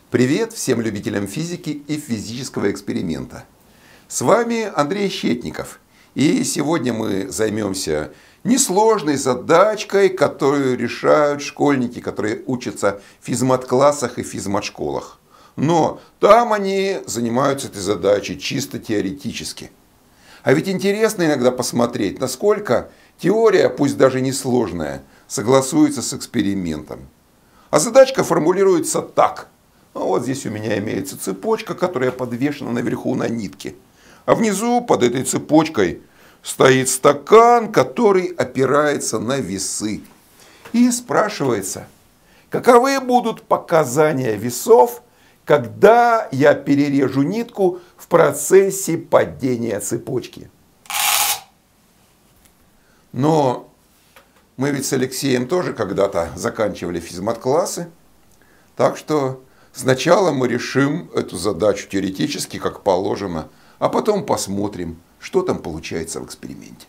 Привет всем любителям физики и физического эксперимента. С вами Андрей Щетников. И сегодня мы займемся несложной задачкой, которую решают школьники, которые учатся в физмат-классах и физмат-школах. Но там они занимаются этой задачей чисто теоретически. А ведь интересно иногда посмотреть, насколько теория, пусть даже несложная, согласуется с экспериментом. А задачка формулируется так. Вот здесь у меня имеется цепочка, которая подвешена наверху на нитке. А внизу под этой цепочкой стоит стакан, который опирается на весы. И спрашивается, каковы будут показания весов, когда я перережу нитку в процессе падения цепочки. Но мы ведь с Алексеем тоже когда-то заканчивали физмат-классы, так что сначала мы решим эту задачу теоретически, как положено, а потом посмотрим, что там получается в эксперименте.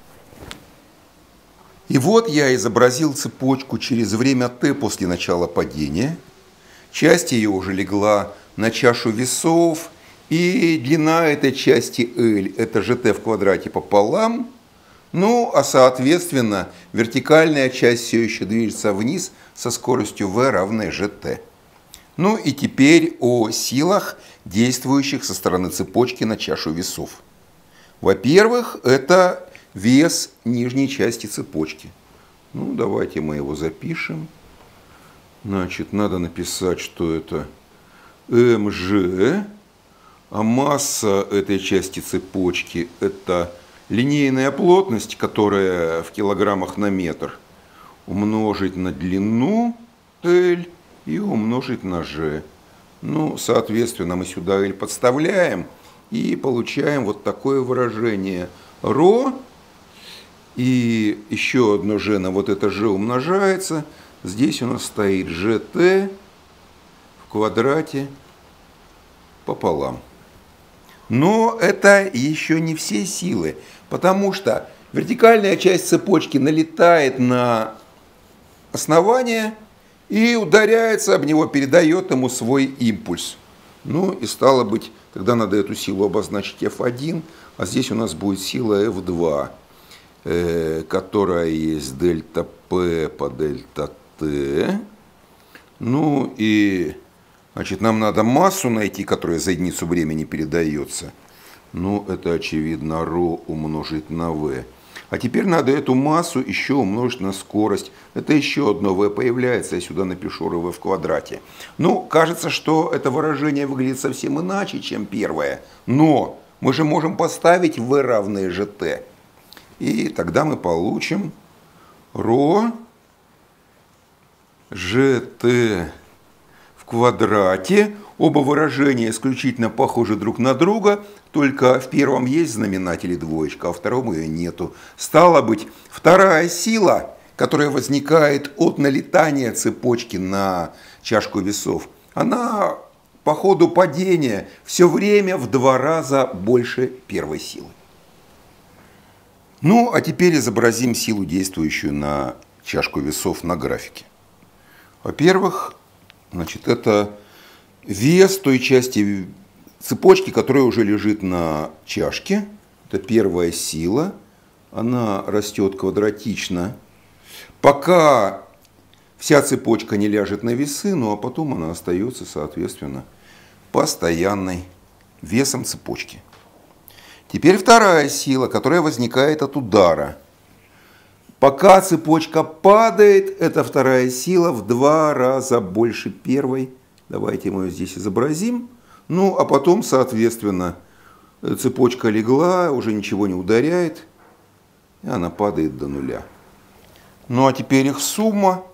И вот я изобразил цепочку через время t после начала падения. Часть ее уже легла на чашу весов, и длина этой части L – это gt в квадрате пополам. Ну, а соответственно, вертикальная часть все еще движется вниз со скоростью v равной gt. Ну и теперь о силах, действующих со стороны цепочки на чашу весов. Во-первых, это вес нижней части цепочки. Ну, давайте мы его запишем. Значит, надо написать, что это mg, а масса этой части цепочки – это линейная плотность, которая в килограммах на метр, умножить на длину L и умножить на g. Ну, соответственно, мы сюда L подставляем и получаем вот такое выражение ρ. И еще одно g на вот это g умножается. Здесь у нас стоит gt в квадрате пополам. Но это еще не все силы, потому что вертикальная часть цепочки налетает на основание и ударяется об него, передает ему свой импульс. Ну и стало быть, тогда надо эту силу обозначить F1, а здесь у нас будет сила F2, которая есть дельта P по дельта T. Ну и, значит, нам надо массу найти, которая за единицу времени передается. Ну, это очевидно ρ умножить на v. А теперь надо эту массу еще умножить на скорость. Это еще одно v появляется, я сюда напишу ρv в квадрате. Ну, кажется, что это выражение выглядит совсем иначе, чем первое. Но мы же можем поставить v равное gt. И тогда мы получим ρ gt в квадрате. Оба выражения исключительно похожи друг на друга, только в первом есть знаменатель и двоечка, а в втором ее нету. Стало быть, вторая сила, которая возникает от налетания цепочки на чашку весов, она по ходу падения все время в 2 раза больше первой силы. Ну, а теперь изобразим силу, действующую на чашку весов на графике. Во-первых, значит, это вес той части цепочки, которая уже лежит на чашке. Это первая сила. Она растет квадратично, пока вся цепочка не ляжет на весы, ну а потом она остается, соответственно, постоянной весом цепочки. Теперь вторая сила, которая возникает от удара. Пока цепочка падает, эта вторая сила в 2 раза больше первой. Давайте мы ее здесь изобразим. Ну, а потом, соответственно, цепочка легла, уже ничего не ударяет, и она падает до нуля. Ну, а теперь их сумма,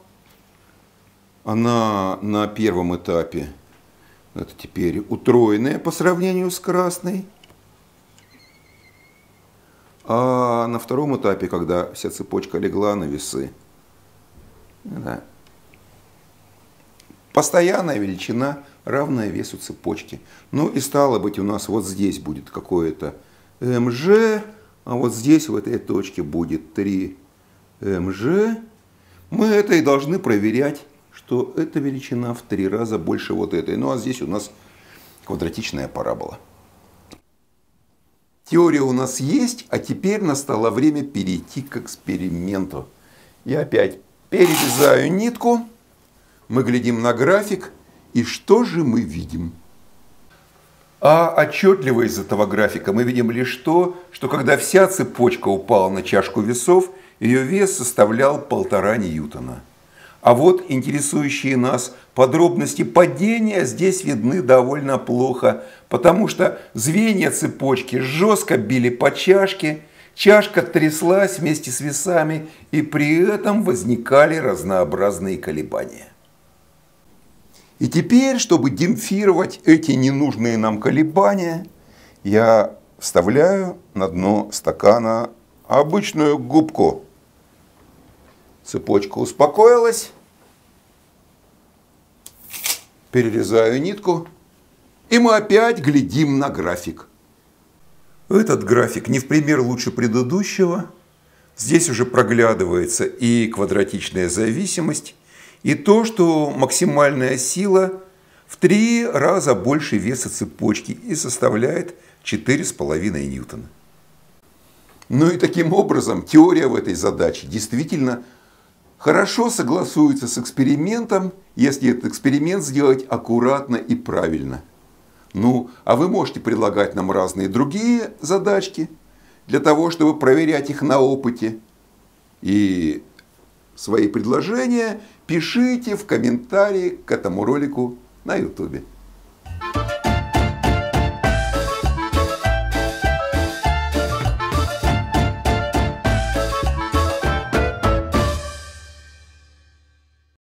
она на первом этапе, это теперь утроенная по сравнению с красной. А на втором этапе, когда вся цепочка легла на весы, да, постоянная величина, равная весу цепочки. Ну и стало быть, у нас вот здесь будет какое-то mg, а вот здесь, в этой точке, будет 3 mg. Мы это и должны проверять что эта величина в 3 раза больше вот этой. Ну а здесь у нас квадратичная парабола. Теория у нас есть, а теперь настало время перейти к эксперименту. Я опять перерезаю нитку, мы глядим на график, и что же мы видим? А отчетливо из этого графика мы видим лишь то, что когда вся цепочка упала на чашку весов, ее вес составлял 1,5 ньютона. А вот интересующие нас подробности падения здесь видны довольно плохо, потому что звенья цепочки жестко били по чашке, чашка тряслась вместе с весами, и при этом возникали разнообразные колебания. И теперь, чтобы демпфировать эти ненужные нам колебания, я вставляю на дно стакана обычную губку. Цепочка успокоилась. Перерезаю нитку. И мы опять глядим на график. Этот график не в пример лучше предыдущего. Здесь уже проглядывается и квадратичная зависимость, и то, что максимальная сила в 3 раза больше веса цепочки и составляет 4,5 ньютона. Ну и таким образом теория в этой задаче действительно хорошо согласуется с экспериментом, если этот эксперимент сделать аккуратно и правильно. Ну, а вы можете предлагать нам разные другие задачки для того, чтобы проверять их на опыте. И свои предложения пишите в комментарии к этому ролику на YouTube.